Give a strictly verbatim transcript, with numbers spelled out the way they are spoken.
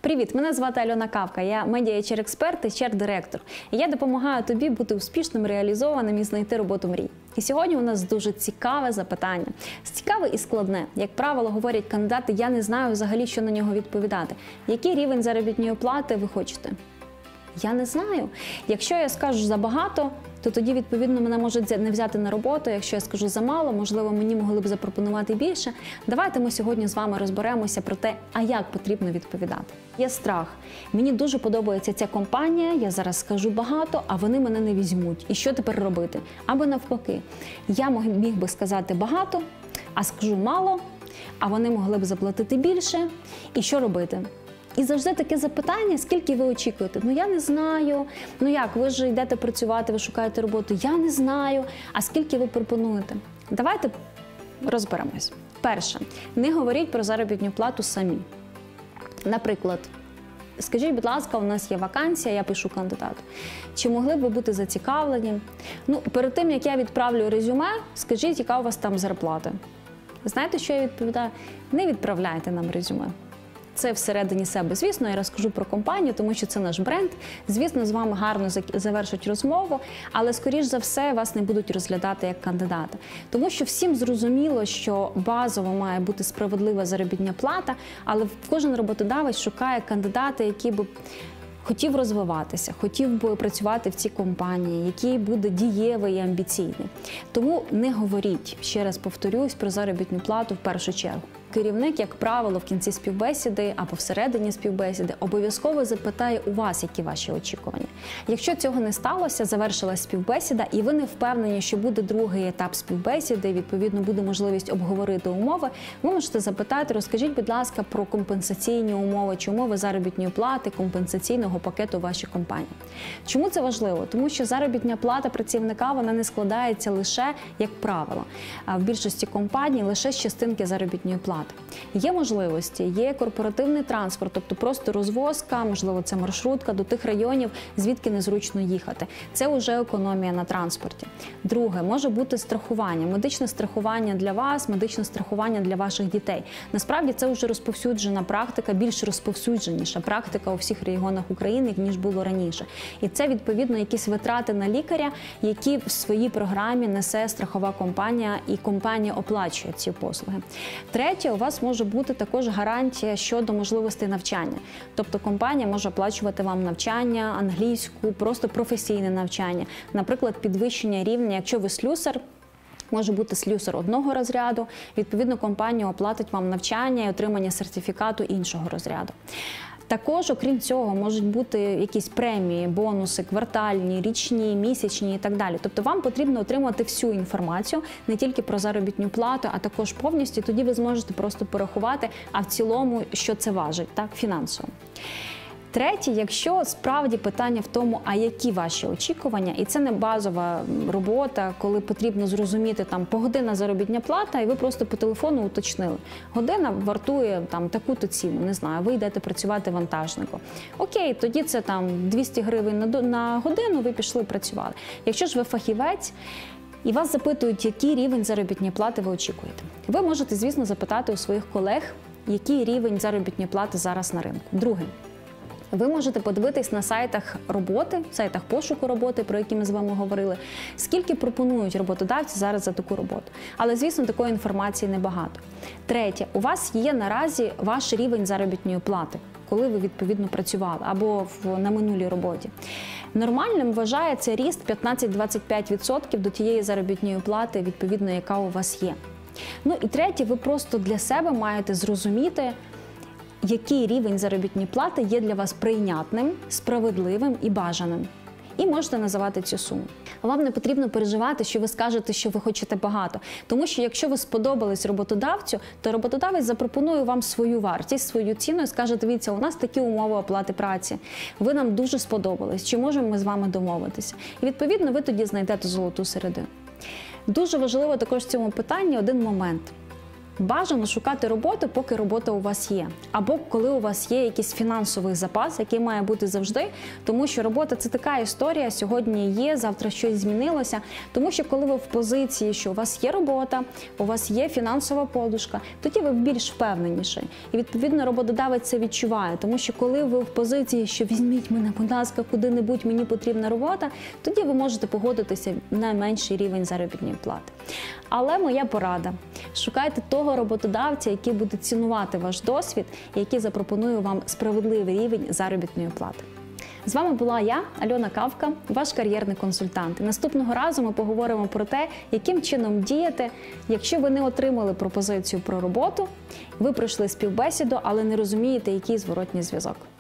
Привіт, мене звати Альона Кавка, я медіа-ейч ар-експерт і ейч ар-директор. І я допомагаю тобі бути успішним, реалізованим і знайти роботу мрій. І сьогодні у нас дуже цікаве запитання. Цікаве і складне. Як правило, говорять кандидати, я не знаю взагалі, що на нього відповідати. Який рівень заробітної плати ви хочете? Я не знаю. Якщо я скажу забагато, то тоді, відповідно, мене можуть не взяти на роботу. Якщо я скажу замало, можливо, мені могли б запропонувати більше. Давайте ми сьогодні з вами розберемося про те, а як потрібно відповідати. Є страх. Мені дуже подобається ця компанія, я зараз скажу багато, а вони мене не візьмуть. І що тепер робити? Або навпаки. Я міг би сказати багато, а скажу мало, а вони могли б заплатити більше. І що робити? І завжди таке запитання, скільки ви очікуєте? Ну, я не знаю. Ну, як, ви ж йдете працювати, ви шукаєте роботу. Я не знаю. А скільки ви пропонуєте? Давайте розберемось. Перше, не говоріть про заробітну плату самі. Наприклад, скажіть, будь ласка, у нас є вакансія, я пишу кандидату. Чи могли б ви бути зацікавлені? Ну, перед тим, як я відправлю резюме, скажіть, яка у вас там зарплата? Знаєте, що я відповідаю? Не відправляйте нам резюме. Це всередині себе. Звісно, я розкажу про компанію, тому що це наш бренд. Звісно, з вами гарно завершать розмову, але, скоріш за все, вас не будуть розглядати як кандидата. Тому що всім зрозуміло, що базово має бути справедлива заробітна плата, але кожен роботодавець шукає кандидата, який би хотів розвиватися, хотів би працювати в цій компанії, який буде дієвий і амбіційний. Тому не говоріть, ще раз повторюсь, про заробітну плату в першу чергу. Керівник, як правило, в кінці співбесіди або всередині співбесіди обов'язково запитає у вас, які ваші очікування. Якщо цього не сталося, завершилась співбесіда, і ви не впевнені, що буде другий етап співбесіди, і, відповідно, буде можливість обговорити умови, ви можете запитати, розкажіть, будь ласка, про компенсаційні умови, чи умови заробітної плати, компенсаційного пакету вашої компанії. Чому це важливо? Тому що заробітна плата працівника, вона не складається лише, як правило, в більшості компаній лише з частинки заробітної плати. Є можливості, є корпоративний транспорт, тобто просто розвозка, можливо, це маршрутка до тих районів, звідки незручно їхати. Це вже економія на транспорті. Друге, може бути страхування, медичне страхування для вас, медичне страхування для ваших дітей. Насправді це вже розповсюджена практика, більш розповсюдженіша практика у всіх регіонах України, ніж було раніше. І це, відповідно, якісь витрати на лікаря, які в своїй програмі несе страхова компанія, і компанія оплачує ці послуги. Третє, у вас може бути також гарантія щодо можливостей навчання. Тобто компанія може оплачувати вам навчання, англійську, просто професійне навчання. Наприклад, підвищення рівня, якщо ви слюсар, може бути слюсар одного розряду, відповідно, компанія оплатить вам навчання і отримання сертифікату іншого розряду. Також, окрім цього, можуть бути якісь премії, бонуси, квартальні, річні, місячні і так далі. Тобто вам потрібно отримати всю інформацію, не тільки про заробітну плату, а також повністю, тоді ви зможете просто порахувати, а в цілому, що це важить, так, фінансово. Третє, якщо справді питання в тому, а які ваші очікування, і це не базова робота, коли потрібно зрозуміти, там, погодинна заробітна плата, і ви просто по телефону уточнили. Година вартує там таку-то ціну, не знаю, ви йдете працювати вантажнику. Окей, тоді це там двісті гривень на, на годину, ви пішли працювали. Якщо ж ви фахівець, і вас запитують, який рівень заробітної плати ви очікуєте. Ви можете, звісно, запитати у своїх колег, який рівень заробітної плати зараз на ринку. Друге. Ви можете подивитись на сайтах роботи, сайтах пошуку роботи, про які ми з вами говорили, скільки пропонують роботодавці зараз за таку роботу. Але, звісно, такої інформації небагато. Третє. У вас є наразі ваш рівень заробітної плати, коли ви, відповідно, працювали, або в, на минулій роботі. Нормальним вважається ріст п'ятнадцять-двадцять п'ять відсотків до тієї заробітної плати, відповідно, яка у вас є. Ну і третє, ви просто для себе маєте зрозуміти, який рівень заробітної плати є для вас прийнятним, справедливим і бажаним. І можете називати цю суму. Вам не потрібно переживати, що ви скажете, що ви хочете багато. Тому що якщо ви сподобались роботодавцю, то роботодавець запропонує вам свою вартість, свою ціну і скаже, дивіться, у нас такі умови оплати праці. Ви нам дуже сподобались, чи можемо ми з вами домовитися? І відповідно ви тоді знайдете золоту середину. Дуже важливо також в цьому питанні один момент. Бажано шукати роботу, поки робота у вас є. Або коли у вас є якийсь фінансовий запас, який має бути завжди. Тому що робота – це така історія, сьогодні є, завтра щось змінилося. Тому що коли ви в позиції, що у вас є робота, у вас є фінансова подушка, тоді ви більш впевненіші. І відповідно роботодавець це відчуває. Тому що коли ви в позиції, що візьміть мене, будь ласка, куди-небудь, мені потрібна робота, тоді ви можете погодитися на менший рівень заробітної плати. Але моя порада – шукайте того роботодавця, який буде цінувати ваш досвід і який запропонує вам справедливий рівень заробітної плати. З вами була я, Альона Кавка, ваш кар'єрний консультант. І наступного разу ми поговоримо про те, яким чином діяти, якщо ви не отримали пропозицію про роботу, ви пройшли співбесіду, але не розумієте, який зворотній зв'язок.